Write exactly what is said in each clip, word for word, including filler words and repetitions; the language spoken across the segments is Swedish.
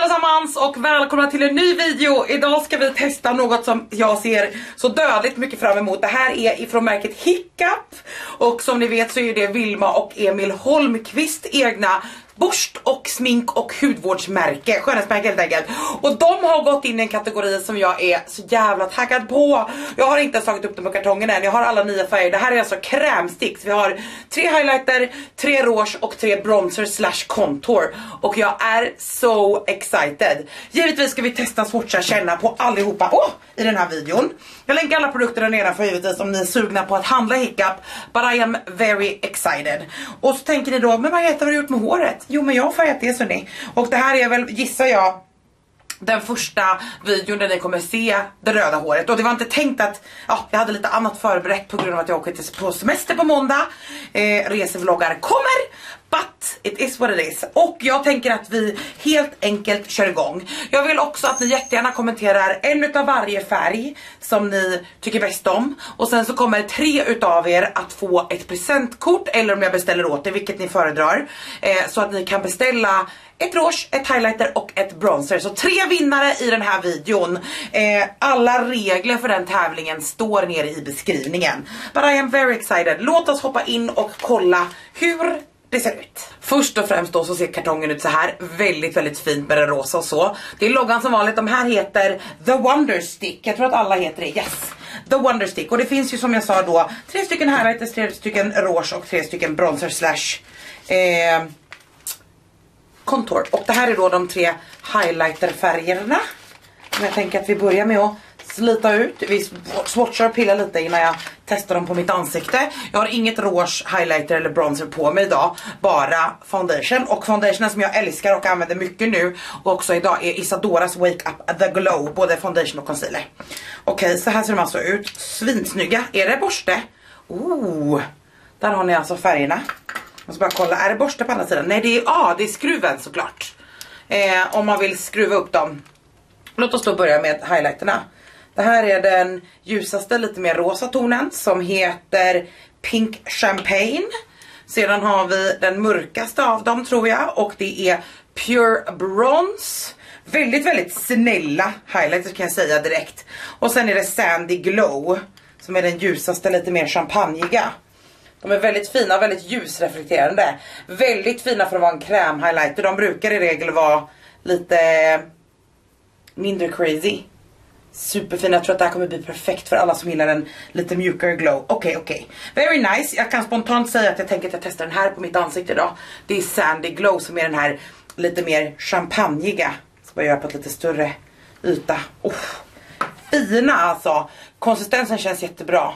allesammans och välkomna till en ny video. Idag ska vi testa något som jag ser så dödligt mycket fram emot. Det här är ifrån märket Hiccup. Och som ni vet så är det Vilma och Emil Holmqvist egna borst och smink och hudvårdsmärke, skönhetsmärke helt enkelt. Och de har gått in i en kategori som jag är så jävla taggad på. Jag har inte tagit upp dem på kartongen än. Jag har alla nya färger. Det här är alltså krämsticks. Vi har tre highlighter, tre rouge och tre bronzer slash contour. Och jag är so excited. Givetvis ska vi testa, swatcha, känna på allihopa oh, i den här videon. Jag länkar alla produkterna nedanför givetvis om ni är sugna på att handla Hiccup. But I am very excited. Och så tänker ni då, men Margareta, vad har du gjort med håret? Jo, men jag har färgat det, så ni. Och det här är väl, gissar jag, den första videon där ni kommer se det röda håret. Och det var inte tänkt att, ja, jag hade lite annat förberett på grund av att jag åker på semester på måndag. eh, Resevloggar kommer, but it is what it is. Och jag tänker att vi helt enkelt kör igång. Jag vill också att ni jättegärna kommenterar en utav varje färg som ni tycker bäst om. Och sen så kommer tre utav er att få ett presentkort, eller om jag beställer åt det, vilket ni föredrar, eh, så att ni kan beställa ett rouge, ett highlighter och ett bronzer. Så tre vinnare i den här videon. eh, Alla regler för den tävlingen står nere i beskrivningen. But I am very excited. Låt oss hoppa in och kolla hur det ser ut. Först och främst då så ser kartongen ut så här. Väldigt, väldigt fint med det rosa och så. Det är loggan som vanligt. De här heter The Wonder Stick. Jag tror att alla heter det. Yes. The Wonder Stick. Och det finns ju, som jag sa då, tre stycken highlighters, tre stycken rouge och tre stycken bronzer slash eh, contour. Och det här är då de tre highlighterfärgerna. Jag tänker att vi börjar med att slita ut. Vi swatchar och pillar lite innan jag testar dem på mitt ansikte. Jag har inget rouge, highlighter eller bronzer på mig idag. Bara foundation. Och foundationen som jag älskar och använder mycket nu och också idag är Isadoras Wake Up The Glow. Både foundation och concealer. Okej, okay, så här ser de alltså ut. Svinsnygga. Är det borste? Oh, där har ni alltså färgerna. Jag ska bara kolla, är det borste på andra sidan? Nej, det är, ah, det är skruven såklart. Eh, om man vill skruva upp dem. Låt oss då börja med highlighterna. Det här är den ljusaste, lite mer rosa tonen som heter Pink Champagne. Sedan har vi den mörkaste av dem, tror jag, och det är Pure Bronze. Väldigt, väldigt snälla highlighters kan jag säga direkt. Och sen är det Sandy Glow som är den ljusaste, lite mer champagniga. De är väldigt fina, väldigt ljusreflekterande. Väldigt fina för att vara en krämhighlighter. De brukar i regel vara lite mindre crazy. Superfina, jag tror att det här kommer bli perfekt för alla som gillar en lite mjukare glow. Okej, okay, okej. Okay. Very nice. Jag kan spontant säga att jag tänker att jag testar den här på mitt ansikte idag. Det är Sandy Glow som är den här lite mer champagniga. Så bara göra på ett lite större yta. Oh, fina alltså. Konsistensen känns jättebra.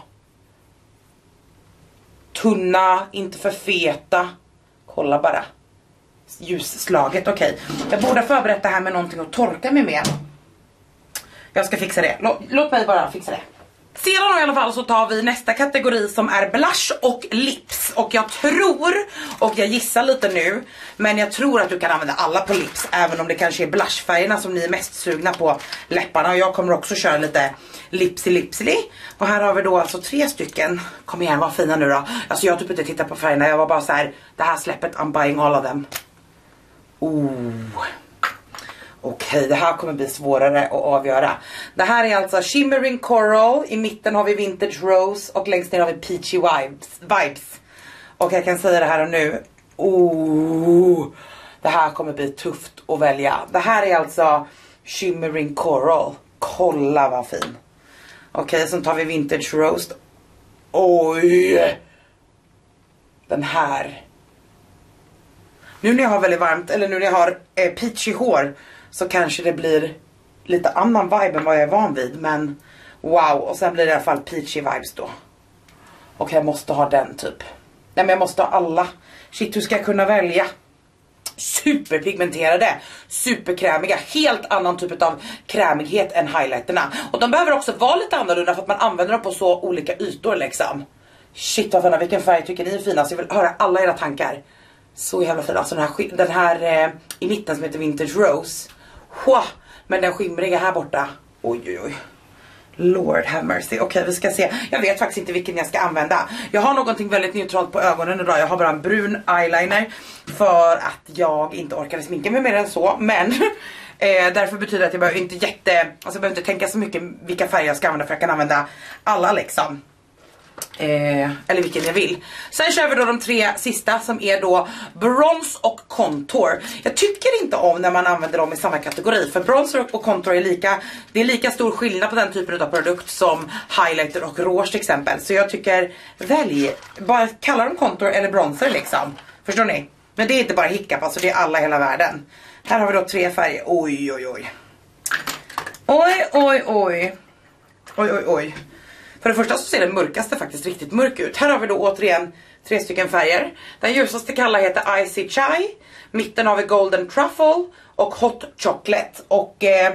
Tunna, inte för feta. Kolla bara. Ljusslaget, okej. Okay. Jag borde förberett det här med någonting att torka mig med. Jag ska fixa det. Låt, låt mig bara fixa det. Sedan då i alla fall så tar vi nästa kategori som är blush och lips. Och jag tror, och jag gissar lite nu, men jag tror att du kan använda alla på lips. Även om det kanske är blushfärgerna som ni är mest sugna på läpparna. Och jag kommer också köra lite lipsy lipsy. Och här har vi då alltså tre stycken. Kom igen, vad fina nu då. Alltså jag har typ inte tittat på färgerna. Jag var bara så här, det här släppet, I'm buying all of them. Oh. Okej, okay, det här kommer bli svårare att avgöra. Det här är alltså Shimmering Coral. I mitten har vi Vintage Rose. Och längst ner har vi Peachy Vibes. Och jag kan säga det här och nu. Oh, det här kommer bli tufft att välja. Det här är alltså Shimmering Coral. Kolla vad fin. Okej, okay, så tar vi Vintage Rose. Oj. Den här. Nu när jag har väldigt varmt, eller nu när jag har eh, peachy hår, så kanske det blir lite annan vibe än vad jag är van vid. Men wow, och sen blir det i alla fall peachy vibes då. Och jag måste ha den typ. Nej, men jag måste ha alla. Shit, hur ska jag kunna välja? Superpigmenterade, superkrämiga. Helt annan typ av krämighet än highlighterna. Och de behöver också vara lite annorlunda för att man använder dem på så olika ytor liksom. Shit vad fina, vilken färg tycker ni är finast? Jag vill höra alla era tankar. Så jävla fin, alltså den här, den här eh, i mitten som heter Vintage Rose. Wow. Men den skimriga här borta. Oj oj oj. Lord have mercy. Okej, okay, vi ska se. Jag vet faktiskt inte vilken jag ska använda. Jag har någonting väldigt neutralt på ögonen idag. Jag har bara en brun eyeliner för att jag inte orkade sminka mig mer än så. Men Eh, därför betyder det att jag behöver inte jätte, alltså jag behöver inte tänka så mycket vilka färger jag ska använda, för jag kan använda alla liksom. Eh, eller vilken jag vill. Sen kör vi då de tre sista som är då bronze och contour. Jag tycker inte om när man använder dem i samma kategori, för bronzer och contour är lika, det är lika stor skillnad på den typen av produkt som highlighter och rouge till exempel. Så jag tycker, välj, bara kalla dem contour eller bronzer liksom. Förstår ni? Men det är inte bara hiccup, alltså det är alla i hela världen. Här har vi då tre färger. Oj oj oj. Oj oj oj. Oj oj oj. För det första så ser den mörkaste faktiskt riktigt mörk ut. Här har vi då återigen tre stycken färger. Den ljusaste kalla heter Icy Chai. Mitten har vi Golden Truffle och Hot Chocolate. Och eh,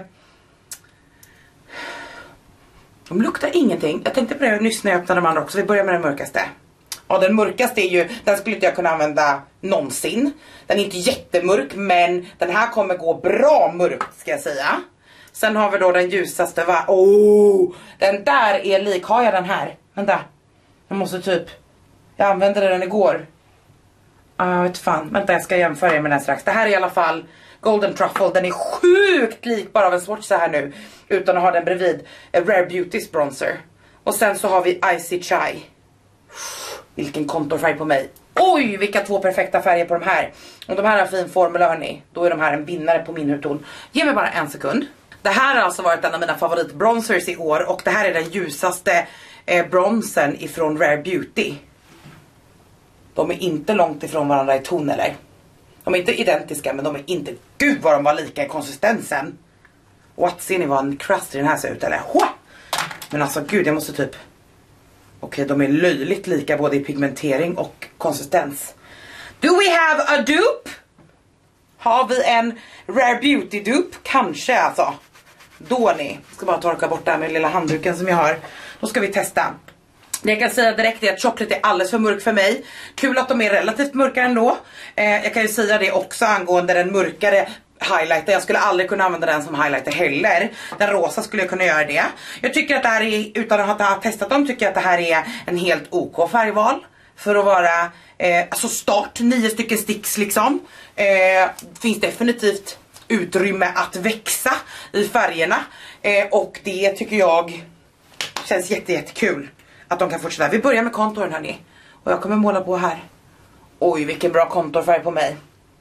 de luktar ingenting. Jag tänkte på det nyss när jag öppnade de andra också. Vi börjar med den mörkaste. Ja, den mörkaste är ju, den skulle inte jag kunna använda någonsin. Den är inte jättemörk, men den här kommer gå bra mörk ska jag säga. Sen har vi då den ljusaste, va? Oh, den där är lik, har jag den här? Vänta, jag måste typ, jag använde den igår. Ja, ah, jag vet fan, vänta jag ska jämföra med den strax. Det här är i alla fall Golden Truffle, den är sjukt lik bara av en swatch så här nu. Utan att ha den bredvid, Rare Beauty's bronzer. Och sen så har vi Icy Chai. Vilken kontorfärg på mig. Oj, vilka två perfekta färger på de här. Om de här har fin formel, hörni, då är de här en vinnare på min hudton. Ge mig bara en sekund. Det här har alltså varit en av mina favoritbronzers i år. Och det här är den ljusaste eh, bronzen ifrån Rare Beauty. De är inte långt ifrån varandra i ton eller. De är inte identiska, men de är inte, gud vad de var lika i konsistensen. What, ser ni vad en crust i den här ser ut eller? Hoa! Men alltså gud, jag måste typ, okej, de är löjligt lika både i pigmentering och konsistens. Do we have a dupe? Har vi en Rare Beauty dupe? Kanske alltså. Då ni, jag ska bara torka bort det här med lilla handduken som jag har. Då ska vi testa. Det jag kan säga direkt är att choklad är alldeles för mörk för mig. Kul att de är relativt mörka ändå. eh, Jag kan ju säga det också angående den mörkare highlighter. Jag skulle aldrig kunna använda den som highlighter heller. Den rosa skulle jag kunna göra det. Jag tycker att det här är, utan att ha testat dem, tycker jag att det här är en helt OK färgval. För att vara, eh, alltså start, nio stycken sticks liksom. eh, Finns definitivt utrymme att växa i färgerna. eh, Och det tycker jag känns jätte, jättekul att de kan fortsätta. Vi börjar med konturen hörni. Och jag kommer måla på här. Oj, vilken bra konturfärg på mig.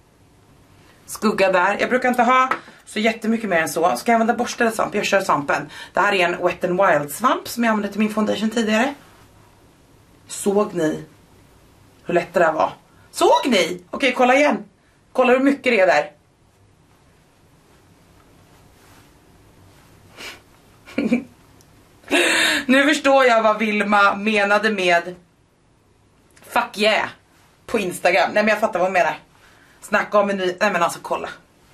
Skugga där. Jag brukar inte ha så jättemycket mer än så. Ska jag använda borste eller svamp? Jag kör svampen. Det här är en Wet n Wild svamp som jag använde till min foundation tidigare. Såg ni hur lätt det där var? Såg ni? Okej, kolla igen. Kolla hur mycket det är där. Nu förstår jag vad Vilma menade med fuck yeah på Instagram. Nej men jag fattar vad hon menar. Snacka om en ny, nej men alltså kolla.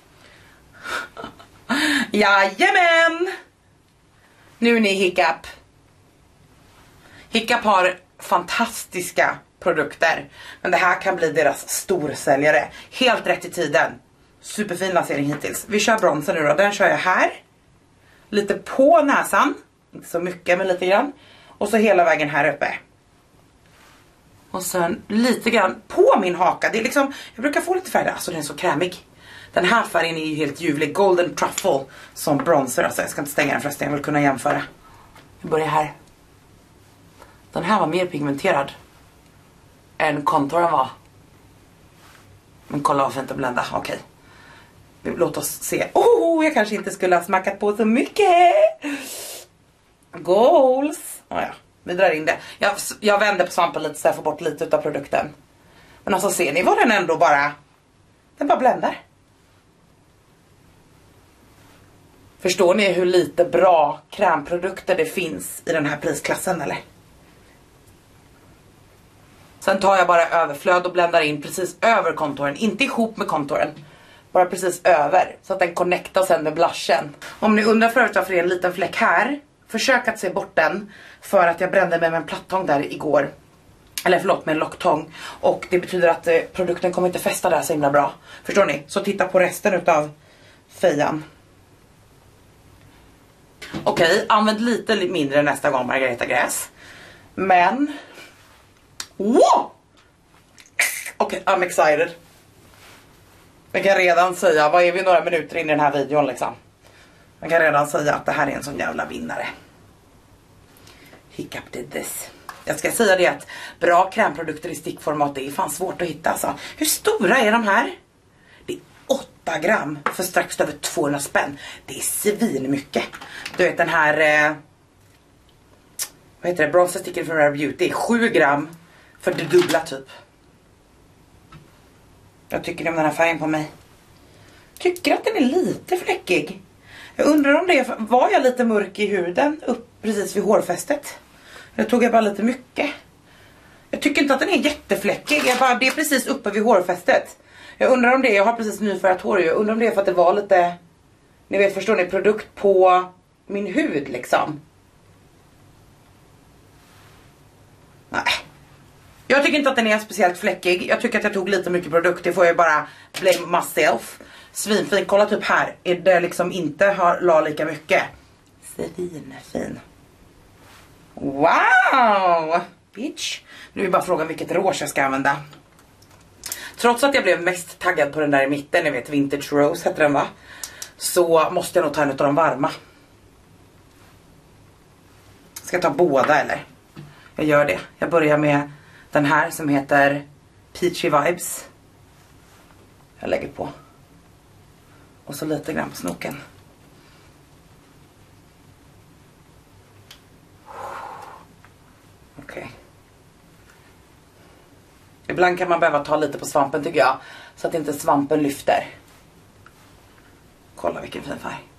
Jajamän. Nu är ni Hiccup. Hiccup har fantastiska produkter. Men det här kan bli deras storsäljare. Helt rätt i tiden. Superfin lansering hittills. Vi kör bronsen nu då. Den kör jag här. Lite på näsan. Inte så mycket men lite grann. Och så hela vägen här uppe. Och sen lite grann på min haka. Det är liksom, jag brukar få lite färg. Alltså den är så krämig. Den här färgen är ju helt ljuvlig. Golden Truffle som bronzer. Alltså jag ska inte stänga den förresten. Jag vill kunna jämföra. Jag börjar här. Den här var mer pigmenterad än contouren var. Men kolla vad fint att blända. Okej. Låt oss se. Oh, jag kanske inte skulle ha smackat på så mycket. Goals. Oh, ja. Vi drar in det. Jag, jag vänder på svampen lite så jag får bort lite av produkten. Men alltså ser ni vad den ändå bara, den bara bländar. Förstår ni hur lite bra krämprodukter det finns i den här prisklassen eller? Sen tar jag bara överflöd och bländar in precis över konturen. Inte ihop med konturen. Bara precis över. Så att den connectar sen med blushen. Om ni undrar förut varför det är en liten fläck här. Försök att se bort den. För att jag brände mig med en plattång där igår. Eller förlåt, med en locktång. Och det betyder att eh, produkten kommer inte fästa där så himla bra. Förstår ni? Så titta på resten utav fejan. Okej, använd lite mindre nästa gång Margareta Gräs. Men... Wow! Okej, okay, I'm excited. Jag kan redan säga, vad är vi några minuter in i den här videon liksom. Jag kan redan säga att det här är en sån jävla vinnare. Hiccup did this. Jag ska säga det att bra krämprodukter i stickformat, det är fan svårt att hitta alltså. Hur stora är de här? Det är åtta gram för strax över tvåhundra spänn. Det är svin mycket. Du vet den här eh, vad heter det? Bronzer sticker från Rare Beauty. Det är sju gram för det dubbla typ. Jag tycker om den här färgen på mig. Tycker att den är lite fläckig. Jag undrar om det var jag lite mörk i huden upp precis vid hårfästet. Jag tog jag bara lite mycket. Jag tycker inte att den är jättefläckig. Jag bara, det är precis uppe vid hårfästet. Jag undrar om det, jag har precis nyfärgat hår. Jag undrar om det är för att det var lite, ni vet, förstår ni, produkt på min hud liksom. Nej. Jag tycker inte att den är speciellt fläckig. Jag tycker att jag tog lite mycket produkt. Det får jag bara blame myself. Svinfin, kolla typ här. Är det liksom inte har la lika mycket. Svinfin. Wow! Bitch. Nu är det bara frågan vilket rouge jag ska använda. Trots att jag blev mest taggad på den där i mitten, ni vet Vintage Rose heter den va? Så måste jag nog ta en av de varma. Ska jag ta båda eller? Jag gör det. Jag börjar med den här som heter Peachy Vibes. Jag lägger på. Och så lite grann på snoken. Okej. Okay. Ibland kan man behöva ta lite på svampen tycker jag. Så att inte svampen lyfter. Kolla vilken fin färg.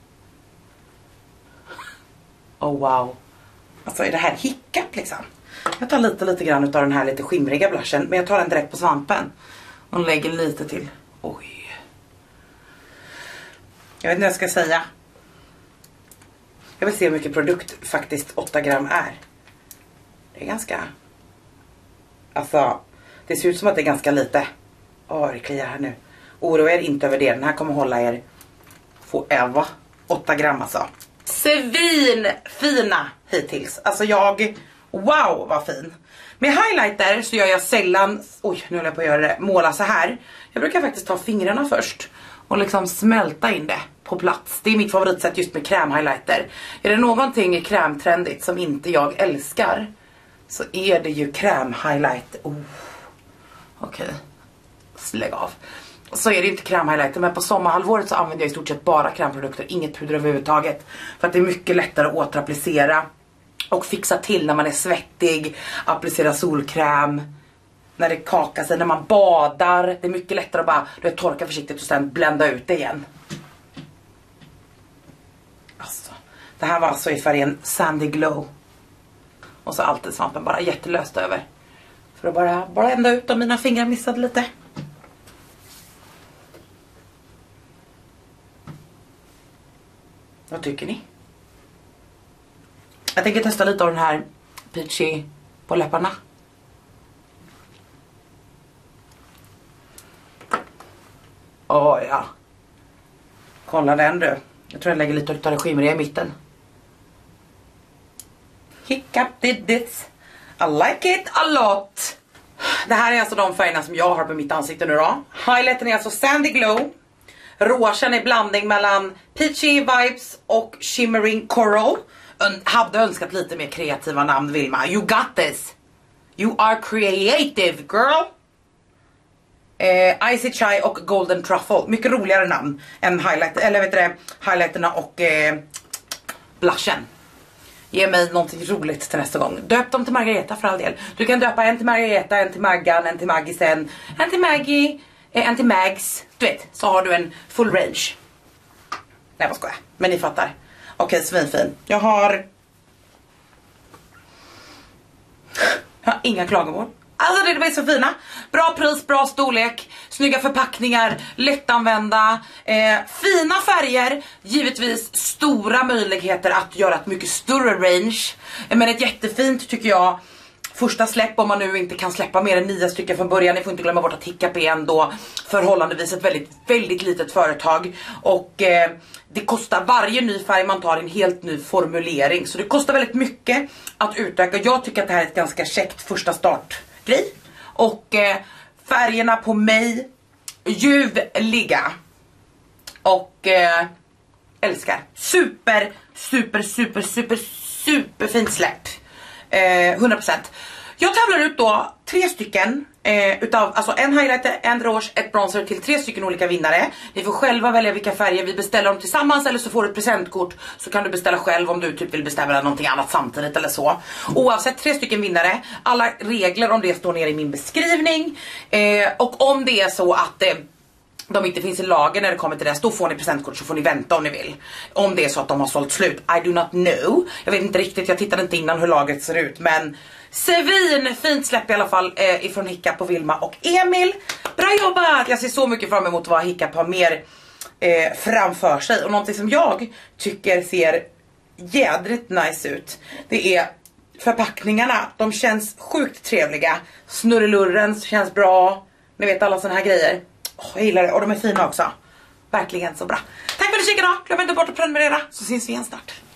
Oh wow. Alltså är det här hiccup liksom? Jag tar lite lite grann av den här lite skimriga blushen. Men jag tar den direkt på svampen. Och lägger lite till. Oj. Jag vet inte vad jag ska säga. Jag vill se hur mycket produkt faktiskt åtta gram är. Det är ganska... Alltså, det ser ut som att det är ganska lite. Åh, det kliar här nu. Oroa er inte över det. Den här kommer hålla er forever. åtta gram alltså. Svin fina hittills. Alltså jag... Wow, vad fin. Med highlighter så gör jag sällan... Oj, nu håller jag på att göra det. Måla så här. Jag brukar faktiskt ta fingrarna först. Och liksom smälta in det på plats. Det är mitt favoritsätt just med krämhighlighter. Är det någonting krämtrendigt som inte jag älskar, så är det ju krämhighlight. Oh. Okej. Okay. Lägg av. Så är det inte krämhighlighter. Men på sommarhalvåret så använder jag i stort sett bara krämprodukter. Inget puder överhuvudtaget. För att det är mycket lättare att återapplicera. Och fixa till när man är svettig. Applicera solkräm. När det kakar sig, när man badar. Det är mycket lättare att bara du vet, torka försiktigt och sen blända ut det igen. Alltså, det här var alltså i färgen Sandy Glow. Och så alltid svampen bara jättelöst över. För att bara, bara ända ut och mina fingrar missade lite. Vad tycker ni? Jag tänker testa lite av den här Peachy på läpparna. Åh oh, ja. Kolla den du. Jag tror jag lägger lite av det skimriga i mitten. Hiccup did this. I like it a lot. Det här är alltså de färgerna som jag har på mitt ansikte nu då. Highlighten är alltså Sandy Glow. Rougen är blandning mellan Peachy Vibes och Shimmering Coral. Ön hade önskat lite mer kreativa namn, Vilma. You got this. You are creative, girl. Eh, Icy Chai och Golden Truffle. Mycket roligare namn än highlight, eller vet du det, highlighterna och eh, blushen. Ge mig någonting roligt till nästa gång. Döp dem till Margareta för all del. Du kan döpa en till Margareta, en till Maggan, en till Maggisen, en till Maggie, eh, en till Mags. Du vet, så har du en full range. Nej, vad ska jag? Men ni fattar. Okej, svinfin. Jag har... Jag har inga klagomål. Alltså det är så fina. Bra pris, bra storlek, snygga förpackningar, lättanvända, eh, fina färger, givetvis stora möjligheter att göra ett mycket större range. Men ett jättefint tycker jag första släpp, om man nu inte kan släppa mer än nio stycken från början. Ni får inte glömma bort att Hiccup är ändå förhållandevis ett väldigt, väldigt litet företag. Och eh, det kostar varje ny färg man tar en helt ny formulering. Så det kostar väldigt mycket att utöka. Jag tycker att det här är ett ganska käckt första startgrej. Och eh, färgerna på mig ljuvliga. Och eh, älskar. Super, super, super, super, super fint släpp. Eh, hundra procent. Jag tävlar ut då tre stycken eh, utav, alltså en highlighter, en rouge, ett bronzer till tre stycken olika vinnare. Ni får själva välja vilka färger, vi beställer dem tillsammans eller så får du ett presentkort. Så kan du beställa själv om du typ vill beställa någonting annat samtidigt eller så. Oavsett, tre stycken vinnare. Alla regler om det står ner i min beskrivning. Eh, och om det är så att eh, de inte finns i lager när det kommer till det, då får ni presentkort, så får ni vänta om ni vill. Om det är så att de har sålt slut, I do not know. Jag vet inte riktigt, jag tittade inte innan hur lagret ser ut, men svin fint släpp i alla fall eh, ifrån Hiccup på Vilma och Emil. Bra jobbat! Jag ser så mycket fram emot vad Hiccup har mer eh, framför sig. Och någonting som jag tycker ser jädrigt nice ut, det är förpackningarna. De känns sjukt trevliga. Snurrelurren känns bra. Ni vet, alla såna här grejer. Oh, jag gillar det, och de är fina också. Verkligen så bra. Tack för att du kikade då. Glöm inte bort att prenumerera, så syns vi igen snart.